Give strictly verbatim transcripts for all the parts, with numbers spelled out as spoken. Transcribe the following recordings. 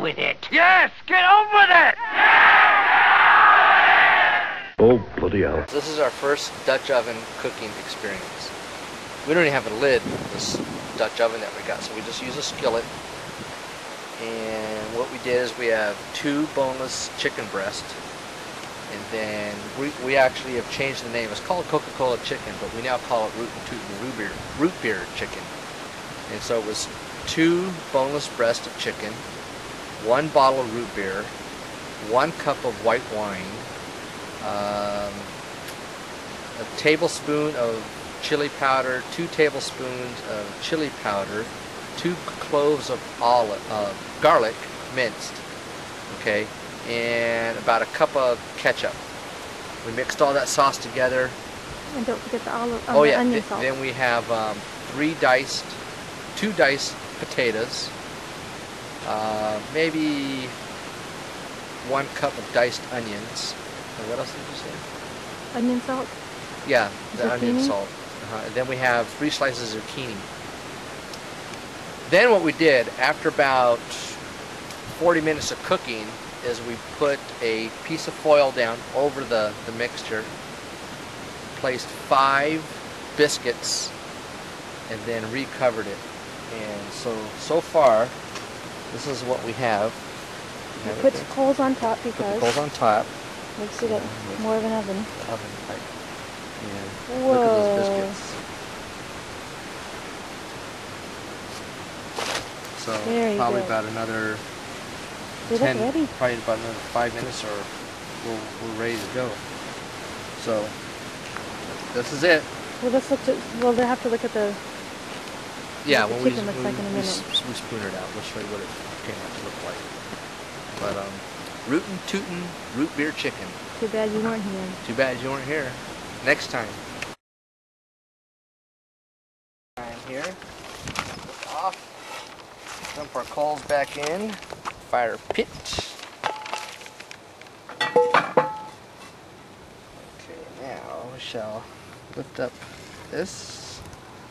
with it. Yes, get on with it! Oh, bloody hell. This is our first Dutch oven cooking experience. We don't even have a lid for this Dutch oven that we got, so we just use a skillet. And what we did is we have two boneless chicken breasts. And then we, we actually have changed the name. It's called Coca-Cola chicken, but we now call it Root and Tootin' root beer, root beer chicken. And so it was two boneless breasts of chicken, one bottle of root beer, one cup of white wine, um, a tablespoon of chili powder, two tablespoons of chili powder, two cloves of olive, uh, garlic minced, okay, and about a cup of ketchup. We mixed all that sauce together. And don't forget the olive, um, oh the yeah, onion th salt. Then we have um, three diced, two diced potatoes, uh, maybe one cup of diced onions. And what else did you say? Onion salt? Yeah, the Zucchini? onion salt. Uh-huh. And then we have three slices of zucchini. Then what we did, after about forty minutes of cooking, is we put a piece of foil down over the, the mixture, placed five biscuits, and then recovered it. And so, so far, this is what we have. We put coals on top Put because the coals on top. makes it a, more of an oven. Oven type. And Whoa. look at those biscuits. So Very probably good. about another They look ten, ready. probably about another five minutes, or we'll, we're ready to go. So this is it. Well, let's look. To, well, they have to look at the. Yeah, the when we, chicken looks we, like in a we, minute. s- we spoon it out, we'll show you what it came out to look like. But um, rootin' tootin' root beer chicken. Too bad you weren't here. Too bad you weren't here. Next time. Time here. Lift off. Dump our coals back in. Fire pit. Okay, now we shall lift up this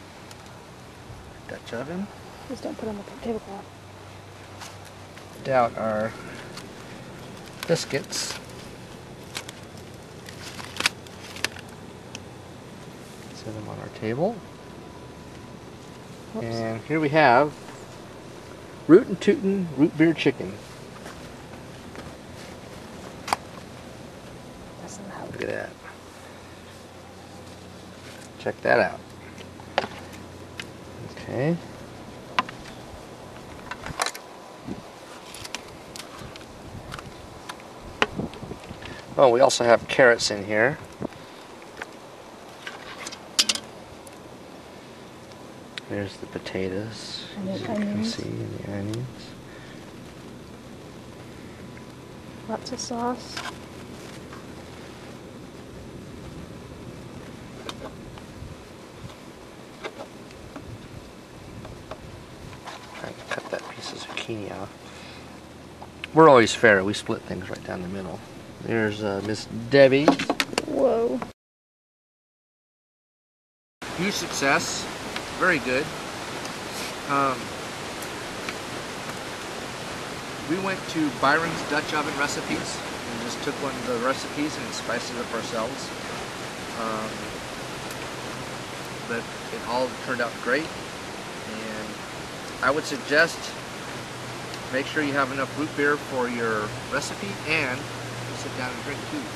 Dutch oven. Just don't put it on the tablecloth. Out our biscuits. Set them on our table. Whoops. And here we have Rootin' Tootin' root beer chicken. That's not how Look at that. Check that out. Okay. Oh, we also have carrots in here. There's the potatoes, And the as you can onions. see, and the onions. Lots of sauce. Trying to cut that piece of zucchini out. We're always fair. We split things right down the middle. There's uh, Miss Debbie. Whoa. Huge success. Very good. Um, we went to Byron's Dutch Oven Recipes and just took one of the recipes and spiced it up ourselves. Um, but it all turned out great. And I would suggest make sure you have enough root beer for your recipe and sit down and drink too.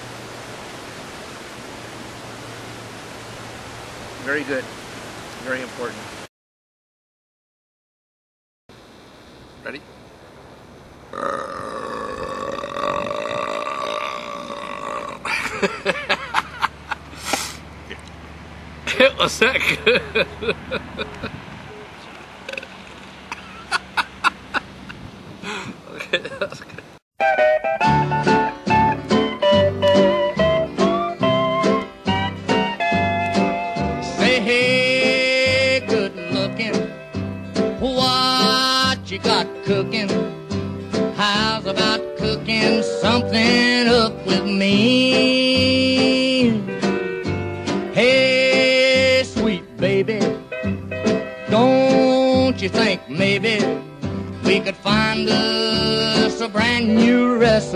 Very good. Very important. Ready? It was that good. Okay, that was good. Say, hey, good looking, what you got cooking? How's about cooking something up with me? Hey, sweet baby, don't you think maybe we we could find us a brand new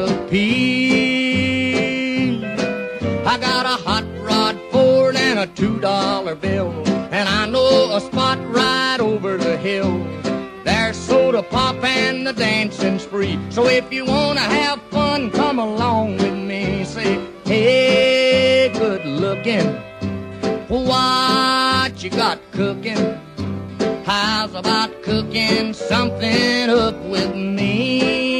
recipe. I got a hot rod Ford and a two dollar bill, and I know a spot right over the hill. There's soda pop and the dancing spree. So if you wanna have fun, come along with me. Say, hey, good looking, what you got cooking? How's about cooking something up with me?